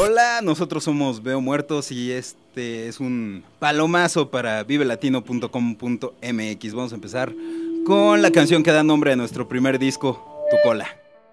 Hola, nosotros somos Veo Muertos y este es un palomazo para vivelatino.com.mx. Vamos a empezar con la canción que da nombre a nuestro primer disco, Tu Cola.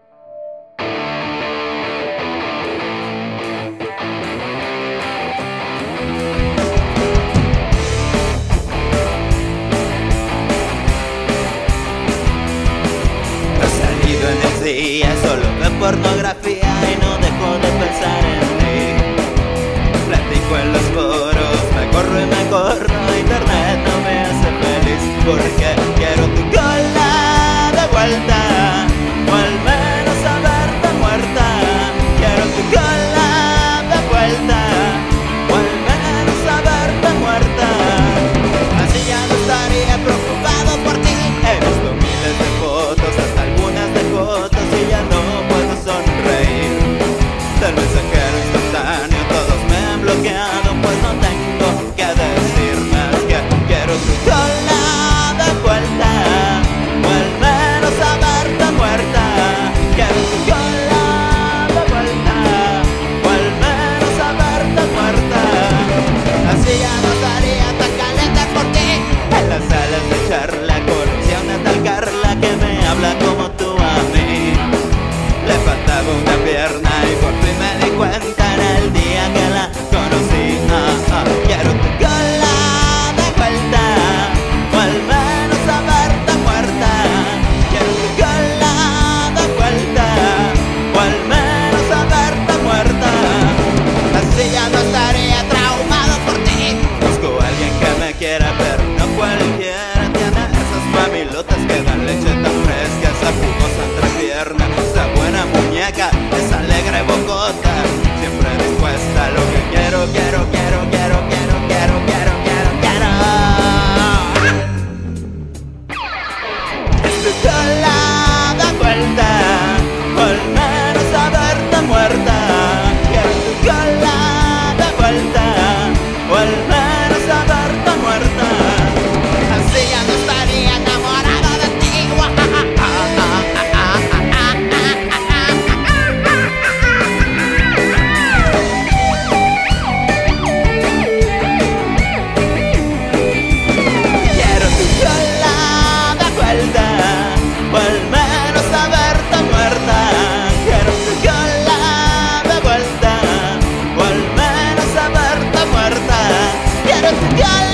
No he salido en el día, solo veo pornografía y no dejo de pensar en ti. Platico en los foros, me corro, internet no me hace feliz, porque quiero tu cola de vuelta, o al menos saberte muerta. Quiero tu cola de vuelta, o al menos saberte muerta. Así ya no estaría preocupado por ti. He visto miles de fotos, hasta algunas de fotos, y ya no puedo sonreír. Del mensajero instantáneo todos me han bloqueado, pues no tengo que decir más que quiero tu cola de vuelta, o al menos saberte muerta. Quiero tu cola de vuelta, o al menos saberte muerta. Así ya no estaría tan caliente por ti. En las salas de charla conocí a una tal Carla que me habla como tú a mí. Le faltaba una pierna y por fin me di cuenta en el día que la conocí. Quiero tu cola de vuelta, o al menos saberte muerta. Quiero tu cola de vuelta, o al menos saberte muerta. Así ya no estaría traumado por ti. Busco a alguien que me quiera, pero no cualquiera. Tiene esas mamilotas que dan leche tan fresca, esa jugosa entrepierna, esa buena muñeca, esa alegre bocota, siempre dispuesta a lo que quiero, quiero, quiero, quiero, quiero, quiero, quiero, quiero, quiero. Es tu cola de vuelta, o al menos saberte muerta. Quiero tu cola de vuelta, o al menos saberte muerta. Así ya no estaría enamorado de ti. Quiero tu cola de vuelta, o al menos saberte muerta. Quiero tu cola de vuelta, o al menos saberte muerta. Quiero tu cola